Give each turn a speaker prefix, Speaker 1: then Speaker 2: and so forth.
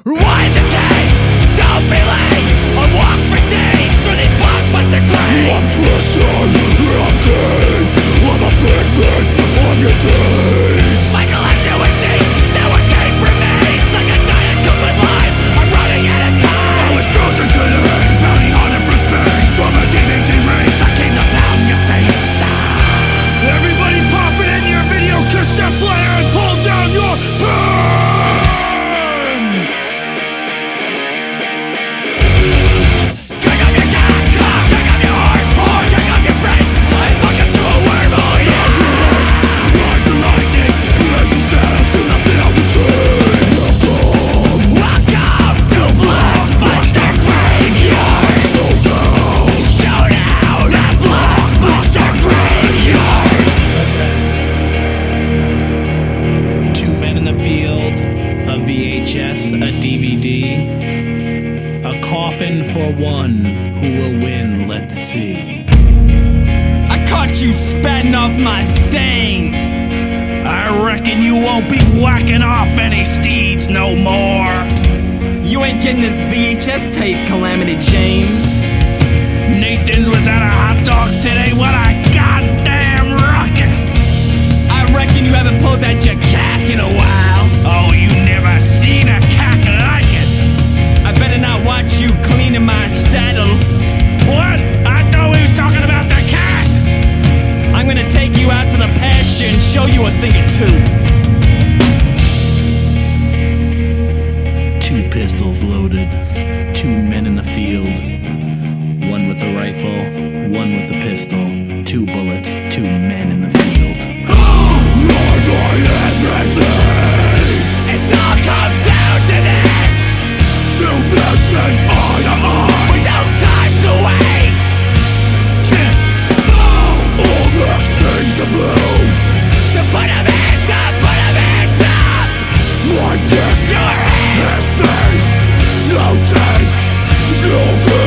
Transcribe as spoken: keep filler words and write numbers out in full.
Speaker 1: Rewind the tape, don't be late. I walk for days through these blockbuster graves.
Speaker 2: I'm twisted, I'm dead. I'm a figment of your dreams.
Speaker 1: My collection with deep, now a tape remains. Like a diet cooked with lime, I'm running out of time.
Speaker 2: I was frozen to the end, bounty hunting for space. From a D V D race, I came to pound your face. Everybody pop it in your video cassette player and pull down your pants!
Speaker 1: Drink up your cock, cock, drink up your horse, horse, drink up your brains. I fuck up through a wormhole, yeah.
Speaker 2: Like the lightning, blazing sails to the field between. Welcome,
Speaker 1: Welcome to Blockbuster Graveyard.
Speaker 2: showdown,
Speaker 1: Showdown at Blockbuster Graveyard.
Speaker 3: Two men in the field, a V H S, a D V D, a coffin for one. Who will win? Let's see.
Speaker 1: I caught you spatting off my stain.
Speaker 3: I reckon you won't be whacking off any steeds no more.
Speaker 1: You ain't getting this V H S tape, Calamity James.
Speaker 3: Nathan's was at a hot dog today. What a goddamn ruckus!
Speaker 1: I reckon you haven't pulled that your cack in a while.
Speaker 3: Oh, you never seen a cack like it.
Speaker 1: I better not watch you cleaning my saddle.
Speaker 3: What? I thought we was talking about the cack.
Speaker 1: I'm gonna take you out to the pasture and show you a thing or two.
Speaker 3: Two pistols loaded, two men in the field. One with a rifle, one with a pistol. Two bullets, two men in the field.
Speaker 2: Lord, my everything.
Speaker 1: It's all come down to this.
Speaker 2: Two men say eye to eye.
Speaker 1: With no time to waste.
Speaker 2: Tits, all that sings the blues.
Speaker 1: So put 'em hands up, put 'em hands up.
Speaker 2: My dick,
Speaker 1: Your hands.
Speaker 2: his face, no tapes, no